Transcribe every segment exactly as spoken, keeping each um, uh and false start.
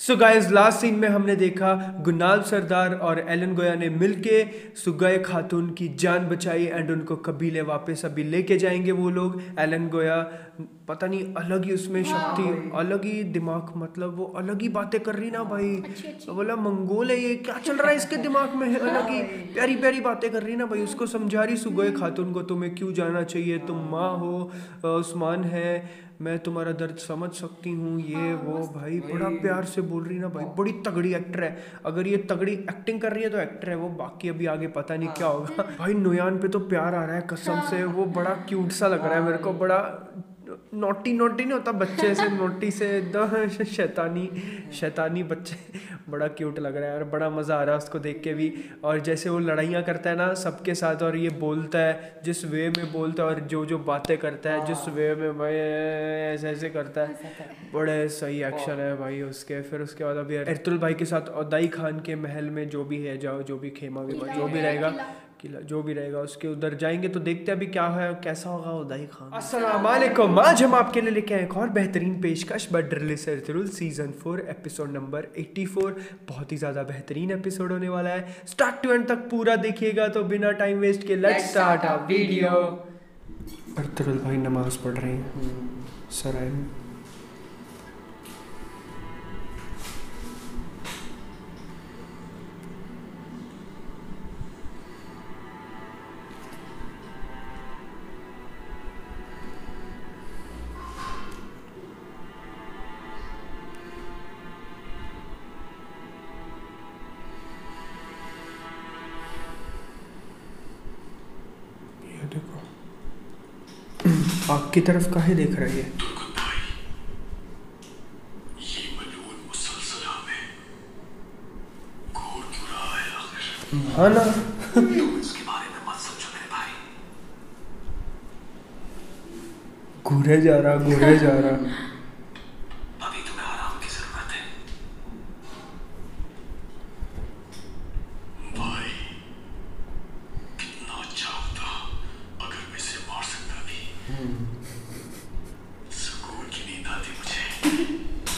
So guys last scene में हमने देखा गुनाल सरदार और एलन गोया ने मिलके सुगय खातून की जान बचाई एंड उनको कबीले वापस अभी लेके जाएंगे वो लोग। एलन गोया पता नहीं अलग ही उसमें शक्ति, अलग ही दिमाग, मतलब वो अलग ही बातें कर रही ना भाई। अच्छी अच्छी बोला मंगोल है ये, क्या चल रहा है इसके दिमाग में, अलग ही प्यारी प्यारी बातें कर रही ना भाई। उसको समझा रही सुगय खातून को तुम्हें क्यों जाना चाहिए, तुम माँ हो, उस्मान है, मैं तुम्हारा दर्द समझ सकती हूँ, ये हाँ, वो मस्त। भाई बड़ा प्यार से बोल रही ना भाई। बड़ी तगड़ी एक्टर है, अगर ये तगड़ी एक्टिंग कर रही है तो एक्टर है वो, बाकी अभी आगे पता नहीं क्या होगा। भाई नुयान पे तो प्यार आ रहा है कसम से, वो बड़ा क्यूट सा लग रहा है मेरे को, बड़ा नोटी नोटी नहीं होता बच्चे से, नोटी से एकदम शैतानी शैतानी बच्चे, बड़ा क्यूट लग रहा है यार, बड़ा मज़ा आ रहा है उसको देख के भी। और जैसे वो लड़ाइयाँ करता है ना सबके साथ, और ये बोलता है जिस वे में बोलता है और जो जो बातें करता है जिस वे में भाई ऐसे ऐसे करता है, बड़े सही एक्शन है भाई उसके। फिर उसके बाद अभी एरतुल भाई के साथ उदय खान के महल में जो भी है, जाओ जो भी खेमा वेमा जो भी रहेगा, किला जो भी रहेगा उसके उधर जाएंगे तो देखते हैं अभी क्या है, कैसा होगा उदय खान। अस्सलाम वालेकुम, आज हम आपके लिए लेके आए एक और बेहतरीन पेशकश बड्रल सरतरुल season four episode number eighty four. बहुत ही ज़्यादा बेहतरीन एपिसोड होने वाला है, स्टार्ट टू एंड तक पूरा देखिएगा। तो बिना टाइम वेस्ट के लेट्स स्टार्ट अ वीडियो। सरतरुल भाई नमाज पढ़ रहे हैं सराय में। आग की तरफ काहे देख रही है? हाँ ना इसके बारे में मत सोचो मेरे भाई। घूरे जा रहा घूरे जा रहा अभी तुम्हें आराम की जरूरत है भाई। कितना अच्छा होता अगर मैं इसे मार सकता भी, सुकून की नींद आती मुझे।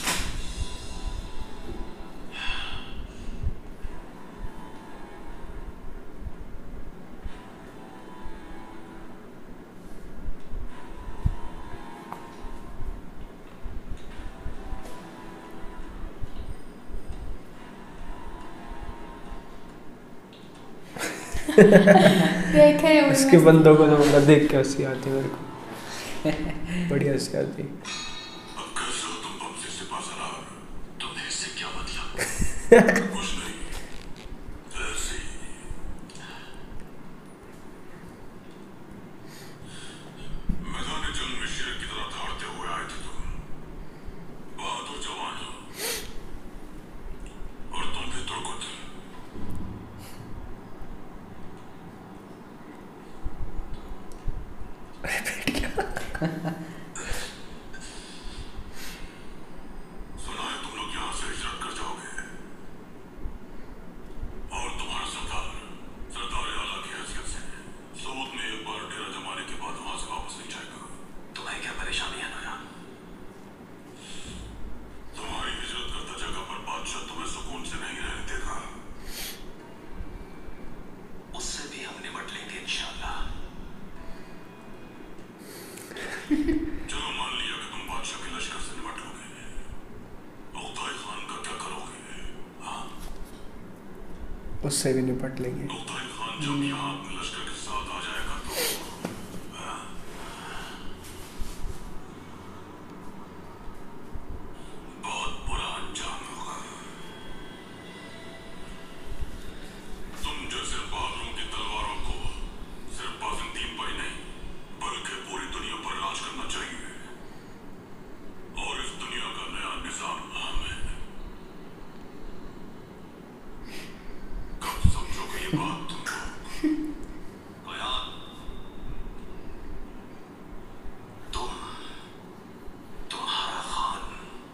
देखे इसके बंदों को तो मतलब देख के हंसी आती है मेरे को, बड़ी हंसी आती है। अब कैसे हो तुम बमसे से बाजार, तुम्हें इससे क्या मतलब? कुछ नहीं, ऐसे ही। मैदान जंग में शेर की तरह दौड़ते हुए आए थे तुम, बहादुर जवान हो, और तुम भी तुर्कुत। सुना है तुम लोग यहाँ से हिजरत कर जाओगे, और तुम्हारा सरदार सरदार आला की हैसियत से सूद में एक बार डेरा जमाने के बाद वहां से वापस नहीं जाएगा। तुम्हें क्या परेशानी है नया? तुम्हारी हिजरत करता जगह पर बादशाह तुम्हें सुकून से नहीं रहने देगा, उससे भी हम निपट लेंगे इंशाअल्लाह। चलो मान लिया कि तुम बादशाह के लश्कर से निपट लोगे, उदय खान का क्या करोगे? हाँ, उससे भी निपट लेंगे। उदय खान जब यहाँ अपने लश्कर के साथ आ जाएगा तो हाँ, बहुत बुरा अंजाम होगा। तुम जैसे बहादुरों की तलवारों को सिर्फ बाज़ंतीन पर ही नहीं बल्कि पूरी दुनिया पर राज करना चाहिए, और इस दुनिया का नया निजाम अहम है। कब समझोगे ये बात तुम लोग? बयान, तुम, तुम्हारा खान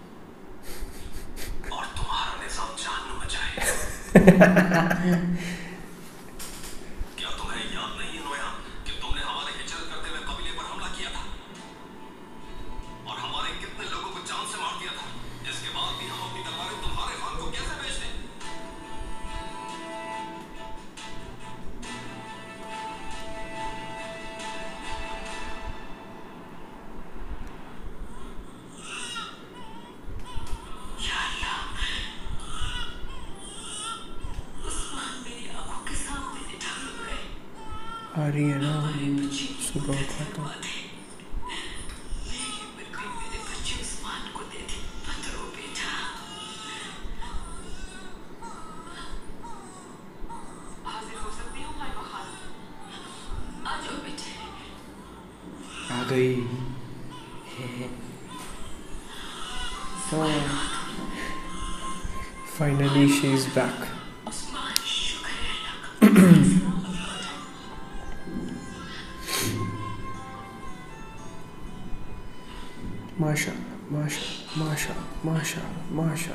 और तुम्हारा निजाम जान में जाए। क्या तुम्हें याद नहीं है नोया कि तुमने हमारे हिजरत करते हुए कबीले पर हमला किया था और हमारे कितने लोगों को जान से मार दिया था? इसके बाद भी हम अपनी तलवारें तुम्हारे आ रही है ना, सुबह उठा तो आ गई। Finally she is back. माशा माशा माशा माशा माशा।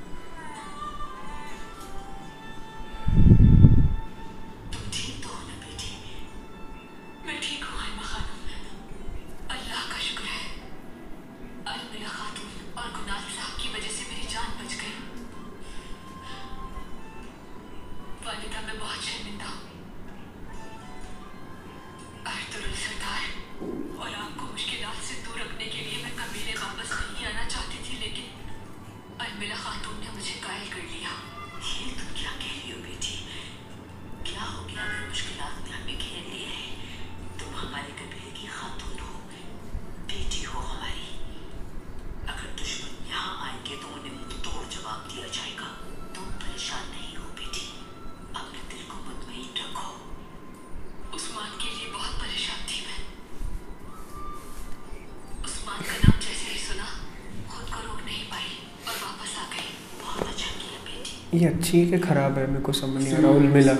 ये अच्छी है कि खराब है, मेरे को समझ नहीं आ रहा। उर्मिला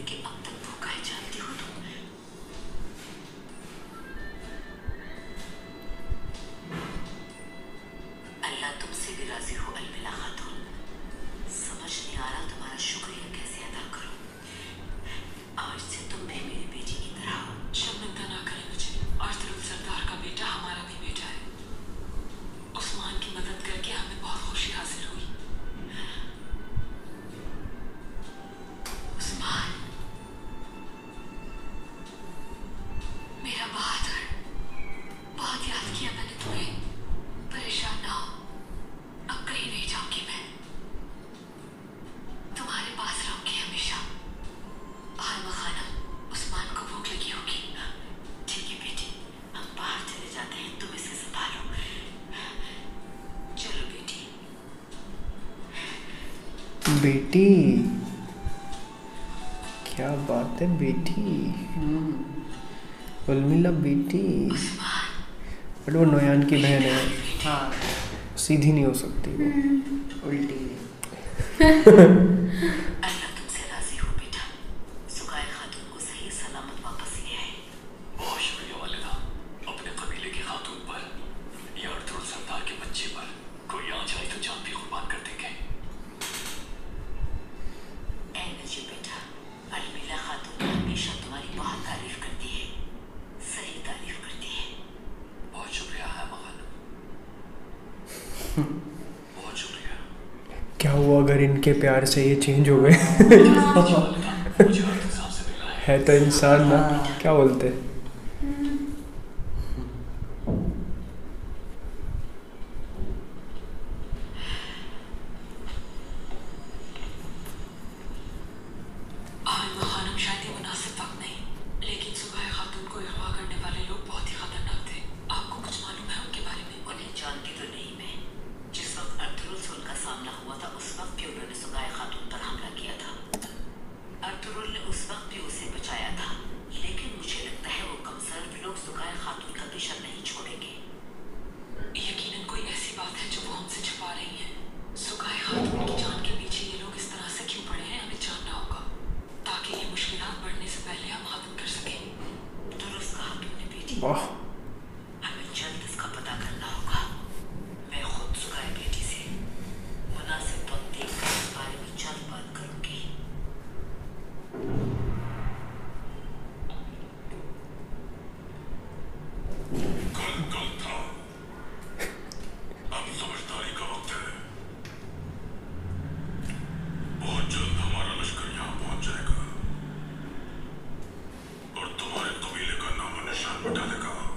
बेटी, क्या बात है बेटी। उर्मिला बेटी, बट वो नोयान की बहन है। हाँ, सीधी नहीं हो सकती वो, उल्टी। अल्लाह तुमसे राजी हो बेटा, सुगाए खातून को सही सलामत वापस ले आए। बहुत शुक्रिया वालिदा, अपने कबीले की खातून पर या अर्तुगरुल सरदार के बच्चे पर कोई आ जाए तो जान भी कुर्बान कर देंगे। ऐ नजीब बेटा, उर्मिला खातून हमेशा तुम्हारी बहुत तारीफ करती है, सही तारीफ करती है। बहुत शुक्रिया है मखानम, बहुत शुक्रिया। क्या हुआ अगर इनके प्यार से ये चेंज हो गए? है तो इंसान ना, क्या बोलते। खानम शायद ये मुनासिब वक्त नहीं, लेकिन सुगाए खातून को अगवा करने वाले लोग बहुत ही खतरनाक थे। आपको कुछ मालूम है उनके बारे में? उन्हें जानती तो नहीं मैं। जिस वक्त अर्तुगरुल से उनका सामना हुआ था, उस वक्त भी उन्होंने सुगाए खातून पर हमला किया था। अर्तुगरुल ने उस वक्त भी उसे बचाया था, लेकिन मुझे लगता है वो कमजोर लोग सुगाए खातून का पीछा नहीं छोड़ेंगे। यकीनन कोई ऐसी बात है जो वो हमसे छुपा रही है। सुगाए खातून की जान के पीछे ये लोग इस तरह से क्यों पड़े हैं, हमें जानना होगा, ताकि ये मुश्किलात बढ़ने से पहले हम खत्म कर सकें। दुरुस्त कहा तुमने बेटी, हमें जल्द इसका पता करना होगा। मैं खुद सुगाए बेटी से मुनासिब वक्त देखकर इस बारे में जल्द बात करूंगी। कल कल था, अब समझदारी का वक्त है। बहुत जल्द हमारा लश्कर यहाँ पहुंच जाएगा और तुम्हारे कबीले का नाम और निशान मिटा देगा।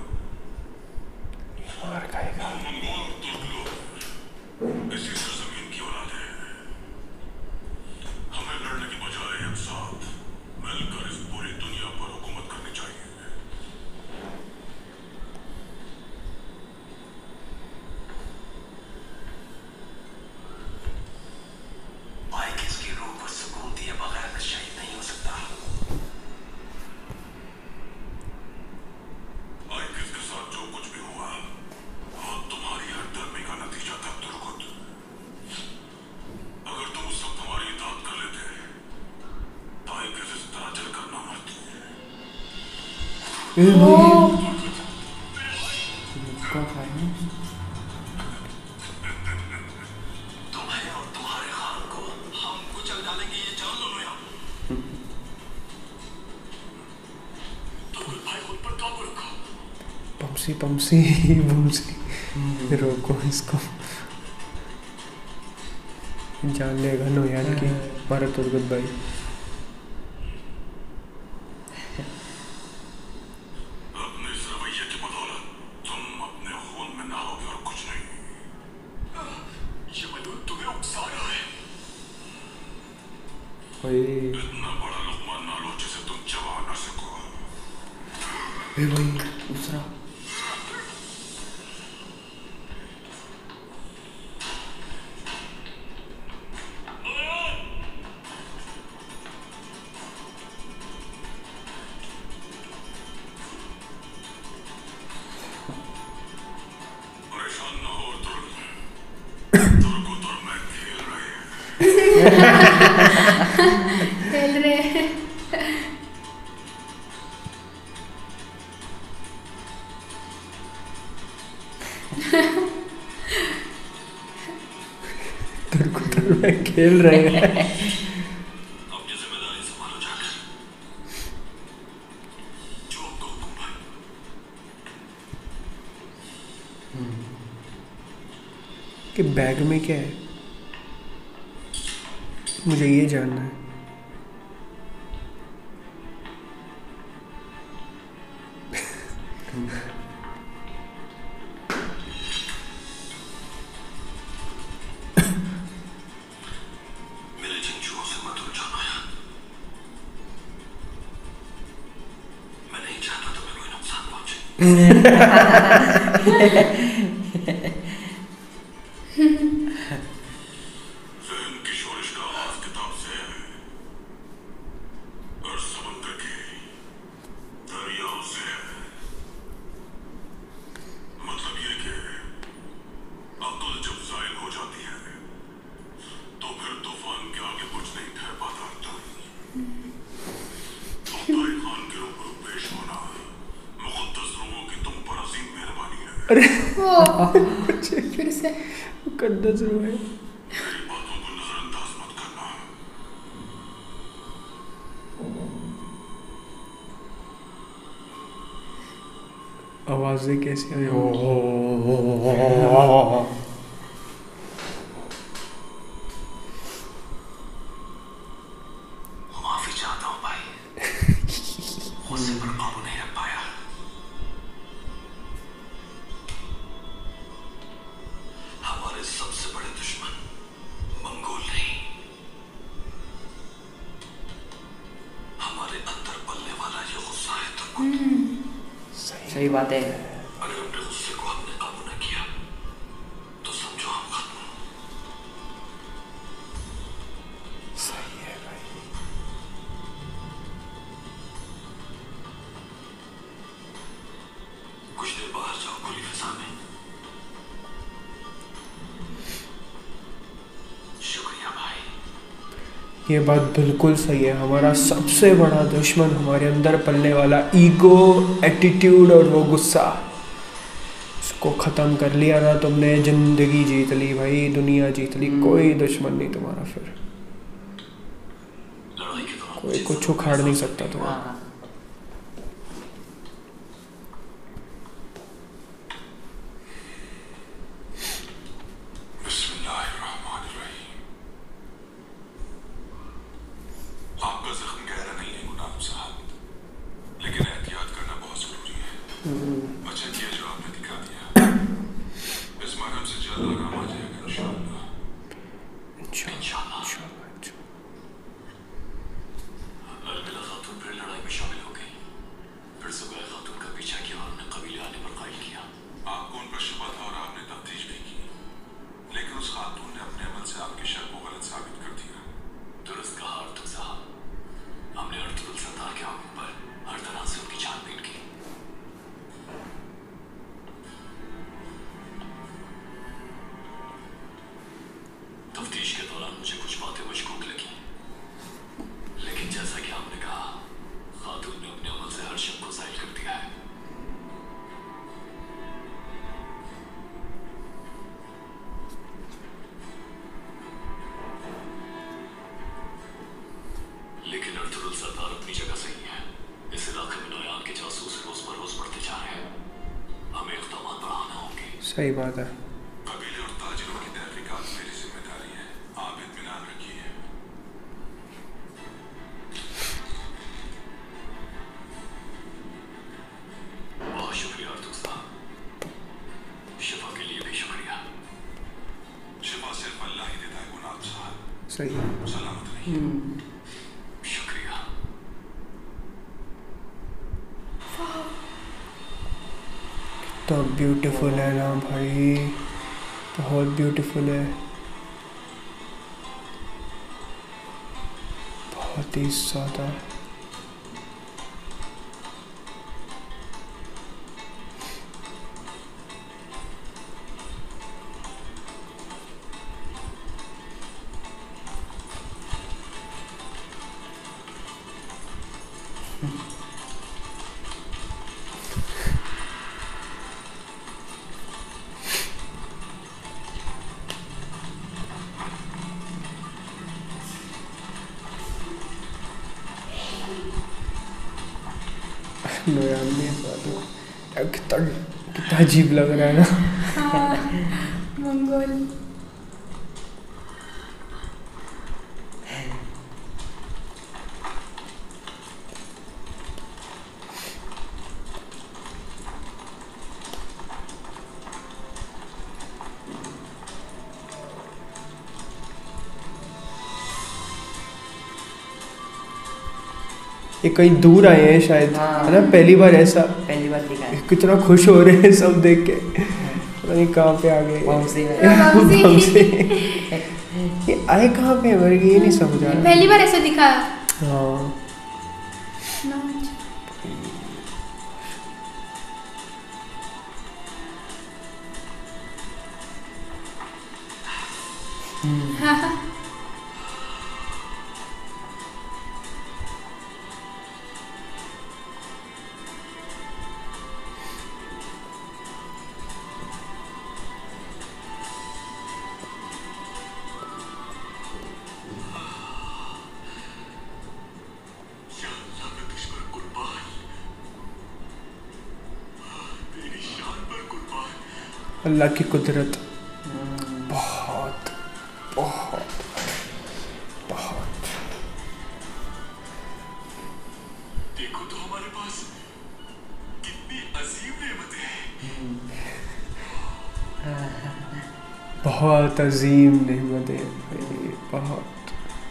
ए भाई मुक्का खाया। तुम्हें और तुम्हारे खान को हम कुचल डालेंगे, ये जान लो नोयान। तुगलक भाई खुद पर काबू रखो। पमसी पमसी पमसी रोको इसको, जान लेगा नोयान की हमारा तुर्गत भाई। अपने इस रवैये की बदौलत तुम अपने खून में नहाओगे और कुछ नहीं। ये मलूक तुम्हें उकसा रहा है। ओए इतना बड़ा लुकमा ना लो जिसे तुम चबा ना सको। ए भाई दूसरा परेशान ना हो तुर्क। तुर्क को तुर्क में खेल रहे हैं। खेल रहे हैं। तुर्क तुर्क में खेल रहे हैं। अपनी जिम्मेदारी संभालो जाकर। जो आपको हुक्म है। कि बैग में क्या है, मुझे ये जानना है। मेरे जिंजुओं से मत उलझाना यार। मैं नहीं चाहता तुम्हें कोई नुकसान पहुंचे। जहन की शोरिश का आगाज किताब से है और समुद्र के दरियाओं से है। मतलब ये कि अक्ल जब जायल हो जाती है तो फिर तूफान के आगे कुछ नहीं ठहर पाता। तुम तारिक खान के रूबरू पेश होना मुक़द्दस रूहों की तुम पर अजीम मेहरबानी है। ओ फिर से मुकद्दस रूह है। मेरी बातों को नजरअंदाज मत करना। आवाजें कैसी आई? माफी चाहता हूँ भाई, गुस्से पर काबू नहीं रख पाया। हमारे सबसे बड़े दुश्मन मंगोल नहीं, हमारे अंदर पलने वाला ये गुस्सा है। तुम सही बात है। अगर अपने गुस्से को हमने काबू न किया तो समझो हम खत्म। सही है भाई। कुछ देर बाहर जाओ खुली फिजा में। शुक्रिया भाई। ये बात बिल्कुल सही है। हमारा सबसे बड़ा दुश्मन हमारे अंदर पलने वाला ईगो, एटीट्यूड और वो गुस्सा, इसको ख़त्म कर लिया ना तुमने, जिंदगी जीत ली भाई, दुनिया जीत ली। कोई दुश्मन नहीं तुम्हारा, फिर लड़ाई के दौरान कोई कुछ उखाड़ नहीं सकता तुम्हें। हाँ बिस्मिल्लाहिर्रहमानिर्रहीम। आपका जख्म गहरा नहीं है गुलाम साहब, लेकिन एहतियात करना बहुत जरूरी है। अच्छा किया जो आपने दिखा दिया। इस मरहम से जल्द आराम आ जाएगा इंशाअल्लाह। इंशाअल्लाह इंशाअल्लाह। अलबिला खातून फिर लड़ाई में शामिल हो गई। फिर सुगैर खातून का पीछा किया और उन्हें कबीले आने पर कायल किया। आपको उन पर शुबा था और आपने तफ्तीश भी की, लेकिन उस खातून ने अपने अमल से आपके शक को गलत साबित कर दिया। दुरुस्त कहा अर्तुल साहब, हमने अर्तुल सरदार के हुक्म पर हर तरह से उनकी छानबीन की। तफ्तीश के दौरान मुझे अर्तुगरुल सरदार अपनी जगह सही है। इस इलाके में नोयान के जासूस रोज बरोज बढ़ते जा रहे हैं। हमें इक़दाम बढ़ाना होंगे। सही बात है। कबीले और ताजिरों की तहकीकात मेरी जिम्मेदारी है। आप इत्मीनान रखिए। बहुत शुक्रिया अर्तुगरुल साहब। शिफा के लिए भी शुक्रिया। शिफा सिर्फ अल्लाह ही देता है गुलाम साहब। सही है। सलामत रहिए। शुक्रिया। तो ब्यूटीफुल है ना भाई, बहुत ब्यूटीफुल है, बहुत ही ज़्यादा। नोयान ने कितना कितना अजीब लग रहा है ना। हाँ, मंगोल। ये कहीं दूर आए हैं शायद, हाँ। है ना, पहली बार ऐसा। पहली बार दिखा है। कितना खुश हो रहे हैं सब देख के, पता नहीं कहाँ पे आ गए। वामसी में। वामसी। वामसी। ये आए कहाँ पे, मेरे को ये नहीं समझ आ रहा। पहली बार ऐसा दिखा। हाँ नाच। हाँ। अल्लाह की कुदरत बहुत बहुत बहुत। देखो तो हमारे पास कितनी अजीम नेमतें हैं। बहुत अजीम नेमतें भाई, बहुत।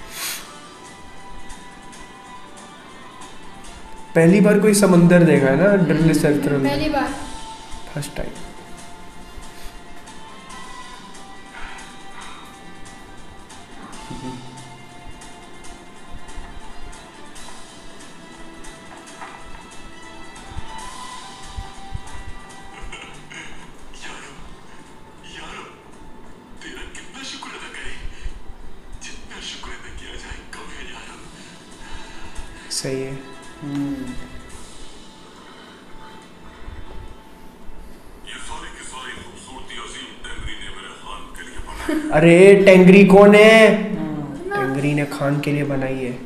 पहली बार कोई समंदर देखा है ना डरले सेक्टर में, पहली बार। First time. सही है। ये सारी की सारी खूबसूरती अजीम टेंगरी ने मेरे खान के लिए बनाई। अरे टेंगरी कौन है? टेंगरी ने खान के लिए बनाई है।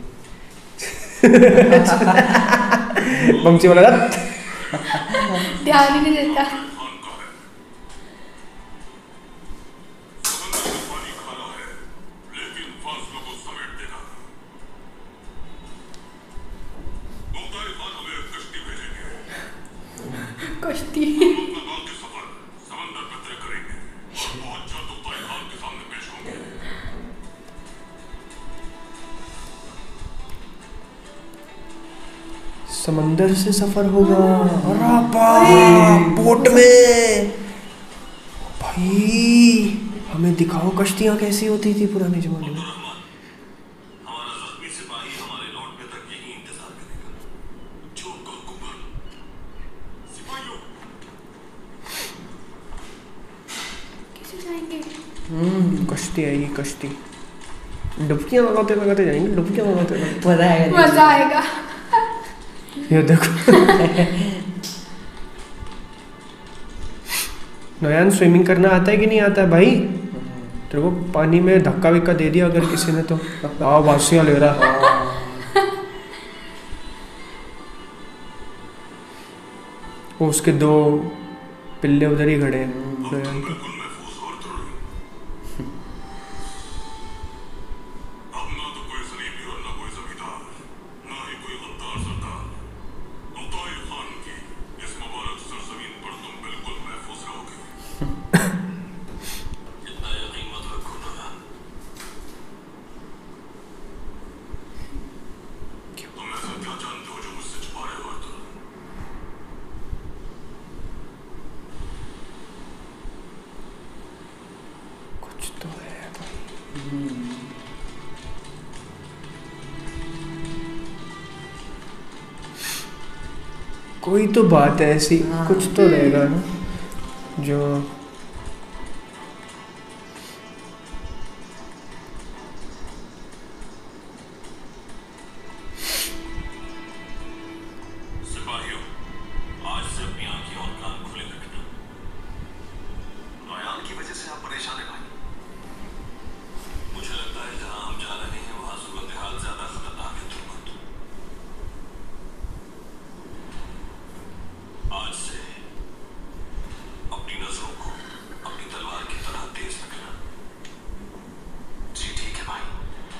बमची बोला था। ध्यान ही नहीं देता। खान का है। समंदर में पानी खारा है, लेकिन फासलों को समेट देगा। मुमताज खान हमें एक कश्ती भेजेंगे। कश्ती। हम अपना बाकी सफर समंदर में तय करेंगे और बहुत जल्द मुमताज खान के सामने पेश होंगे। समंदर से सफर होगा। अरे बाप, बोट में। भाई हमें दिखाओ कश्तियाँ कैसी होती थी पुराने जमाने में। रहमान, हमारा जख्मी सिपाही हमारे लौटने तक यही इंतजार करेगा। जो हुक्म सिपाहियों। कैसे जाएंगे? कश्ती आएगी, कश्ती। डुबकियाँ लगाते लगाते जाएंगे, डुबकियाँ लगाते लगाते। मजा आएगा। मजा आएगा। ये देखो। नोयान स्विमिंग करना आता है कि नहीं आता है भाई? तेरे को पानी में धक्का विक्का दे दिया अगर किसी ने तो आ वासिया ले रहा। वो उसके दो पिल्ले उधर ही खड़े हैं। नोयान के। बिल्कुल महफूज और दृढ़। अब ना तो कोई सलीबी और ना कोई जमींदार, ना ही कोई गद्दार सरदार। उताई खान की इस मुबारक सरजमीन पर तुम बिल्कुल महफूज रहोगे। इतना यकीन मत रखो नोयान। तुम ऐसा क्या जानते हो जो मुझसे छुपा रहे हो अर्तुल? कुछ तो है भाई। कोई तो बात है ऐसी, कुछ तो रहेगा ना जो सिपाहियों, आज से अपनी आंखें और कान खुले रखना। नोयान की वजह से आप परेशान हैं भाई। मुझे लगता है जहां हम जा रहे हैं वहां सूरत हाल ज्यादा खतरनाक है तुरंत। आज से अपनी नजरों को अपनी तलवार की तरह तेज रखना। जी ठीक है भाई।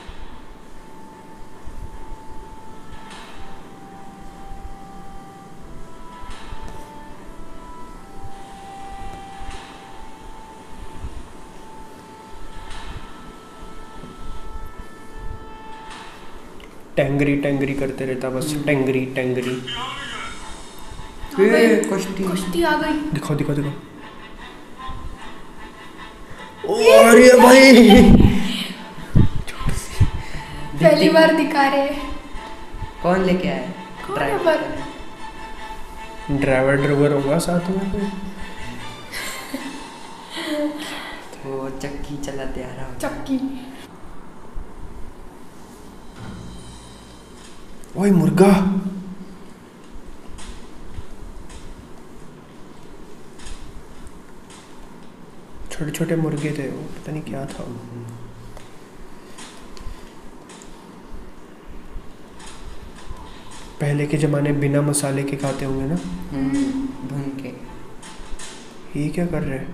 टेंगरी टेंगरी करते रहता बस, टेंगरी टेंगरी। आ गई। कुश्ती। कुश्ती आ गई। दिखाओ दिखाओ दिखाओ। ओ अरे भाई पहली बार दिखा रहे हैं। कौन लेके आया? कौन है ड्राइवर। ड्राइवर ड्राइवर होगा साथ में कोई। वो चक्की चलाते आ रहा होगा। चक्की। ओए मुर्गा। छोटे छोटे मुर्गे थे वो, पता नहीं क्या था। पहले के जमाने बिना मसाले के खाते होंगे ना। हम्म, भून के। ये क्या कर रहे हैं?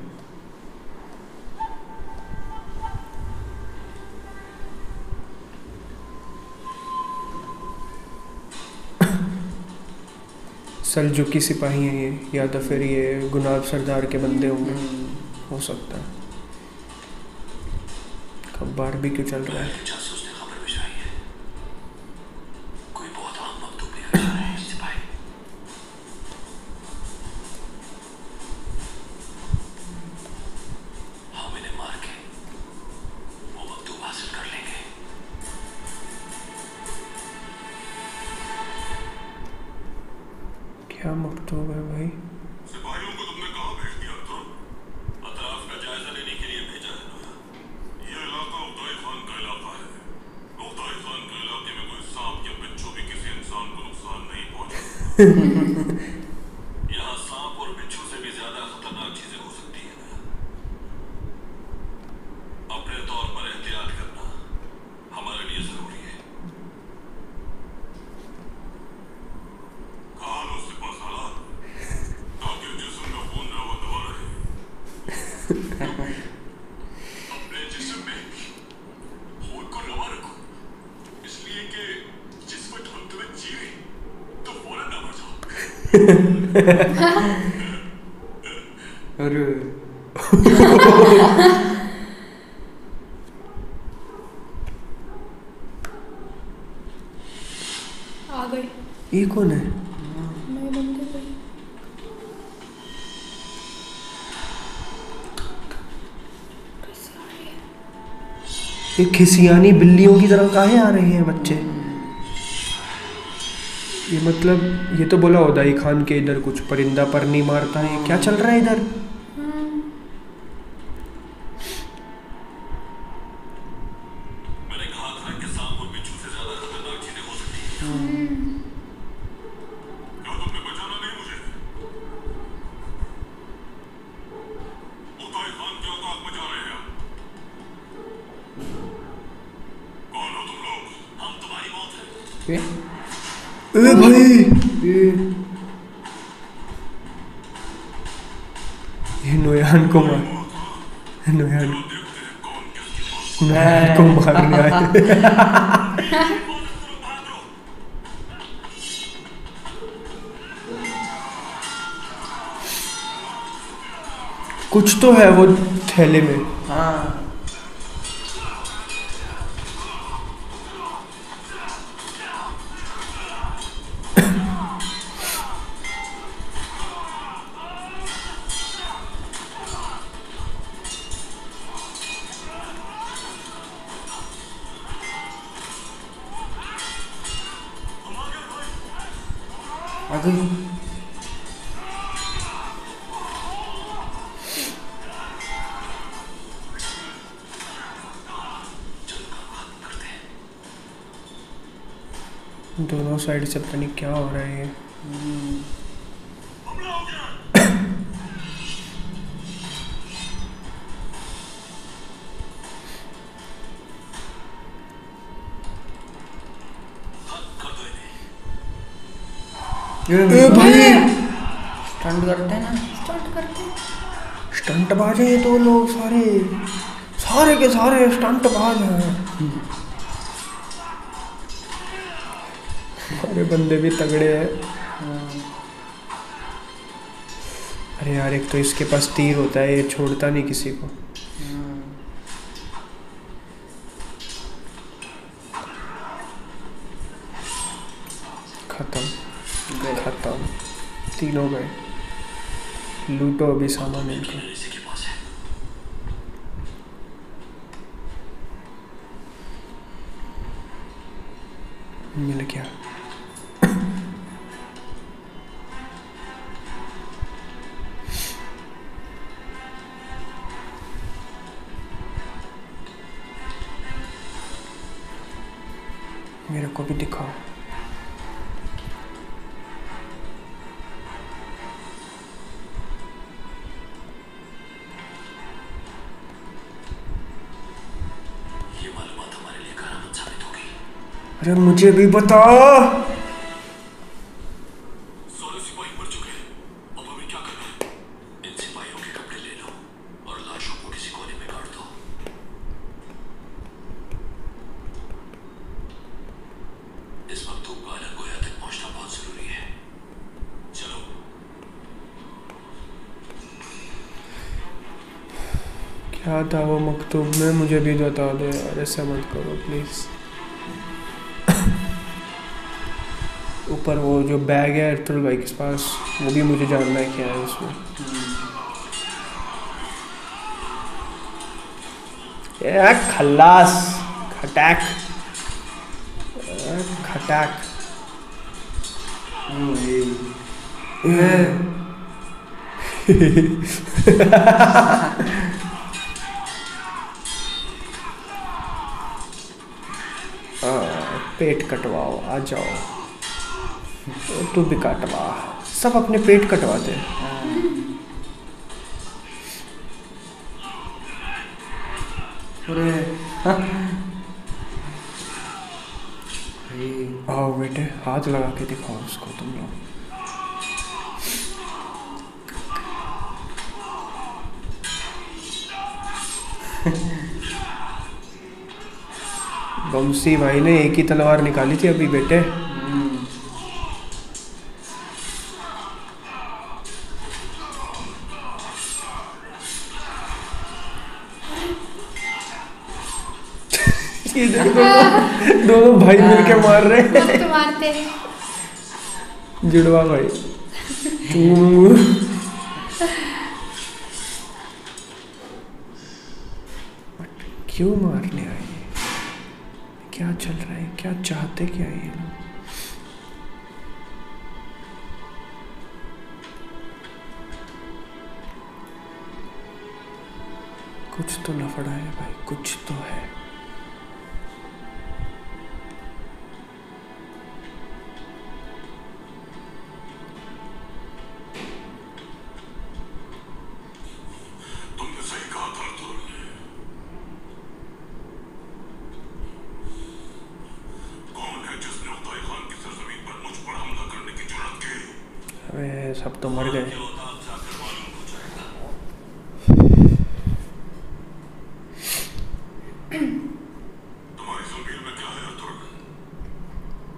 सलजुकी सिपाही हैं ये, या तो फिर ये गुलाब सरदार के बंदे होंगे। हो सकता है। कब बारबेक्यू चल रहा है। जासूस ने खबर भिजवाई है। कोई बहुत आम मकतूब लेकर जा रहे हैं सिपाही। हम इन्हें मार के वो मकतूब हासिल कर लेंगे। क्या मकतूब है भाई? सिपाहियों को तुमने कहाँ भेज दिया तो? अतराफ का जायजा लेने के लिए भेजा है नोयान। ये इलाका उताई खान का इलाका है। उताई खान के इलाके में कोई सांप या बिच्छू भी किसी इंसान को नुकसान नहीं पहुंचा। यहाँ सांप और बिच्छू से भी ज्यादा खतरनाक चीजें हो सकती है ना। अपने तौर पर एहतियात करना हमारे लिए जरूरी है। खा लो सिपाही ताकि जिस्म में खून रवा दवा रहे। अपने जिस्म में खून को रवा रखो, इसलिए कि जिस्म ढूंढते हुए चीरे तो फौरन ना मर जाओ। अरे आ गई। ये कौन है? मैं बंदे गई। कैसे आ रही है? ये खिसियानी बिल्लियों की तरह काहे आ रहे हैं बच्चे? ये मतलब ये तो बोला उदाई खान के इधर कुछ परिंदा पर नहीं मारता है। क्या चल रहा है इधर? मैंने कहा था कि सांप और बिच्छू से ज्यादा खतरनाक चीजें हो सकती हैं। क्या तुमने बचाना नहीं मुझे? उताई खान के औकात में जा रहे हैं आप। कौन हो तुम लोग? हम तुम्हारी मौत है। ये ए भाई ये नोयान को मार नोयान नोयान को मारने आए। कुछ तो है वो थैले में। हाँ आ गई। दोनों साइड से पता नहीं क्या हो रहा है ये। ए भाई स्टंट करते हैं ना। स्टार्ट करते हैं। स्टंट बाज है ये तो लोग सारे सारे के सारे स्टंट बाज हैं। अरे बंदे भी तगड़े हैं। अरे यार एक तो इसके पास तीर होता है, ये छोड़ता नहीं किसी को। खत्म खत्म तीनों गए। लूटो अभी सामान इनका। इसी के पास है। मिल गया। मेरे को भी दिखाओ। ये मालूमात हमारे लिए करामत साबित होगी। अरे मुझे भी बता। सारे सिपाही मर चुके हैं, अब हमें क्या करना है? इन सिपाहियों के कपड़े ले लो और लाशों को किसी कोने में गाड़ दो। इस मकतूब का अलग गोया तक पहुंचना बहुत जरूरी है। चलो। क्या था वो मकतूब में, मुझे भी बता दो यार, ऐसा मत करो प्लीज। ऊपर वो जो बैग है अर्तुल भाई के पास, वो भी मुझे जानना है क्या है उसमें। ये खल्लास खटाक खटाक। पेट कटवाओ, आ जाओ। तू भी कटवा, सब अपने पेट कटवाते हैं। अरे आओ बेटे, हाथ लगा के दिखाओ उसको तुम लोग। बमसी भाई ने एक ही तलवार निकाली थी अभी बेटे। ये देखो दोनों भाई मिलके मार रहे हैं। मस्त मारते हैं। जुड़वा भाई। क्यों मारने आए? क्या चल रहा है? क्या चाहते क्या ये लोग? कुछ तो लफड़ा है भाई, कुछ तो है। तुमने सही कहा था अर्तुल। कौन है जिसने उताई खान की सरजमीन पर मुझ पर हमला करने की जुर्रत की? अबे सब तो मर गए। ये होता आपसे आकर मालूम हो जाएगा।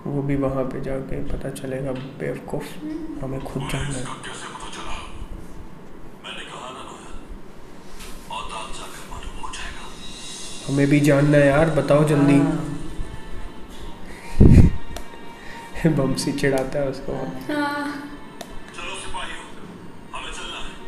वो भी वहाँ पे जाके पता चलेगा बेवकूफ, हमें खुद जानना है। कैसे पता चला? मैंने कहा ना नोयान, औतात जाकर मालूम हो जाएगा। हमें भी जानना है यार, बताओ जल्दी। बमसी चिढ़ाता है उसको। हाँ चलो सिपाहियों, हमें चलना है।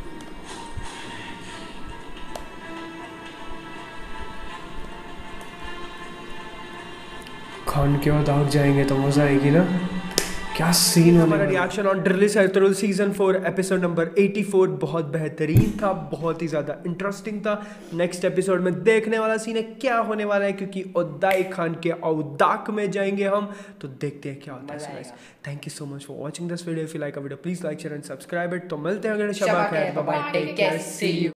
खान के बाद आग जाएंगे तो मजा आएगी ना। क्या सीन है। हमारा reaction on Dirilis Ertugrul season four episode number चौरासी बहुत बेहतरीन था, बहुत ही ज़्यादा इंटरेस्टिंग था। नेक्स्ट एपिसोड में देखने वाला सीन है क्या होने वाला है, क्योंकि ओदाई खान के औदाक में जाएंगे हम, तो देखते हैं क्या होता है। Guys thank you so much for watching this video. If you like a video please like share and subscribe it. तो मिलते हैं अगले शबा खैर, bye bye, take care, see you.